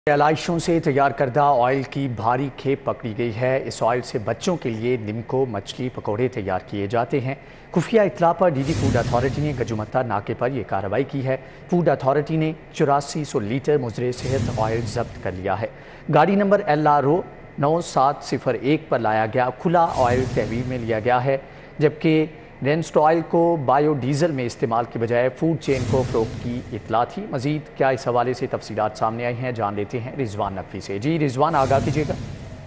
علائشوں سے تیار کردہ آئل کی بھاری کھیپ پکڑی گئی ہے۔ اس آئل سے بچوں کے لیے نمکو مچھلی پکوڑے تیار کیے جاتے ہیں۔ خفیہ اطلاع پر ڈی ڈی فوڈ اتھارٹی نے گجومتا ناکے پر یہ کارروائی کی ہے۔ فوڈ اتھارٹی نے 8400 لیٹر مضر صحت آئل ضبط کر لیا ہے۔ گاڑی نمبر LRO 9701 پر لایا گیا کھلا آئل تحویل میں لیا گیا ہے، جبکہ رینسڈ آئل کو بایو ڈیزل میں استعمال کی بجائے فوڈ چین کو فروخت کی اطلاع تھی۔ مزید کیا اس حوالے سے تفصیلات سامنے آئی ہیں، جان لیتے ہیں رضوان نقوی سے۔ جی رضوان، آگاہ کیجیے گا۔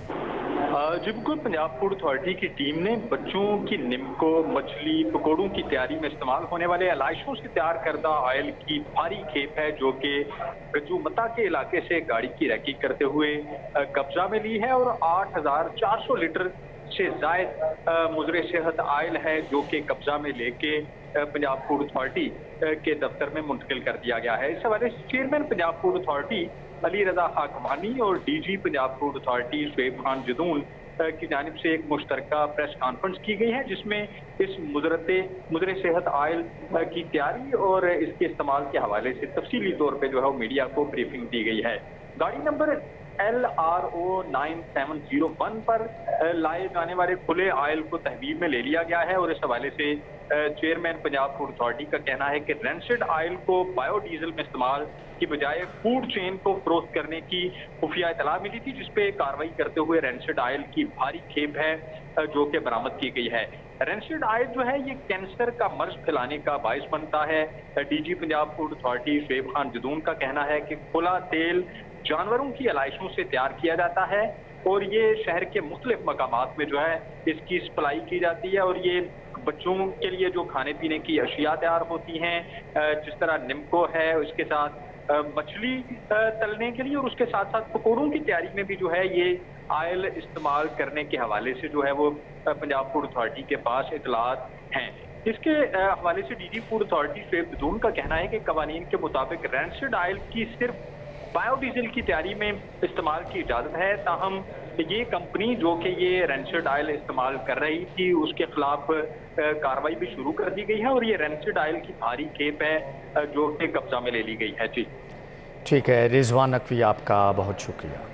جی بالکل، پنجاب فوڈ اتھارٹی کی ٹیم نے بچوں کی نمکو مچھلی پکوڑوں کی تیاری میں استعمال ہونے والے علائشوں سے تیار کردہ آئل کی بھاری کھیپ ہے، جو کہ گجومتا کے علاقے سے گاڑی کی ریکی کرتے ہوئے قبضہ میں لی ہے، اور 8400 لیٹر سے زائد مضر صحت آئل ہے جو کہ قبضہ میں لے کے پنجاب فوڈ اتھارٹی کے دفتر میں منتقل کر دیا گیا ہے۔ اس حوالے سے chairman Punjab food authority Ali Raza Hakmani اور D G Punjab food authority Shoaib Khan Jadoon کی جانب سے ایک مشترکہ پریس کانفرنس کی گئی ہے، جس میں اس مضر صحت آئل کی تیاری اور اس کے استعمال کے حوالے سے تفصیلی طور پہ جو ہے وہ میڈیا کو بریفنگ دی گئی ہے۔ گاڑی نمبر LRO 9701 پر لائے جانے والے کھلے آئل کو تحویل میں لے لیا گیا ہے، اور اس حوالے سے چیئرمین پنجاب فوڈ اتھارٹی کا کہنا ہے کہ رینسڈ آئل کو بایو ڈیزل میں استعمال کی بجائے فوڈ چین کو فروخت کرنے کی خفیہ اطلاع ملی تھی، جس پہ کارروائی کرتے ہوئے رینسڈ آئل کی بھاری کھیپ ہے جو کہ برآمد کی گئی ہے۔ رینسڈ آئل جو ہے یہ کینسر کا مرض پھیلانے کا باعث بنتا ہے۔ D G Punjab food authority Shoaib Khan Jadoon کا کہنا ہے کہ کھلا تیل جانوروں کی علائشوں سے تیار کیا جاتا ہے، اور یہ شہر کے مختلف مقامات میں جو ہے اس کی سپلائی کی جاتی ہے، اور یہ بچوں کے لیے جو کھانے پینے کی اشیاء تیار ہوتی ہیں، جس طرح نمکو ہے، اس کے ساتھ مچھلی تلنے کے لیے، اور اس کے ساتھ ساتھ پکوڑوں کی تیاری میں بھی جو ہے یہ آئل استعمال کرنے کے حوالے سے جو ہے وہ پنجاب فوڈ اتھارٹی کے پاس اطلاعات ہیں۔ اس کے حوالے سے D G food authority Shoaib Jadoon کا کہنا ہے کہ قوانین کے مطابق رینسڈ آئل کی صرف بایو ڈیزل کی تیاری میں استعمال کی اجازت ہے، تاہم یہ کمپنی جو کہ یہ رینسڈ آئل استعمال کر رہی تھی اس کے خلاف کارروائی بھی شروع کر دی گئی ہے، اور یہ رینسڈ آئل کی بھاری کھیپ ہے جو کہ قبضہ میں لے لی گئی ہے۔ جی ٹھیک ہے رضوان نقوی، آپ کا بہت شکریہ۔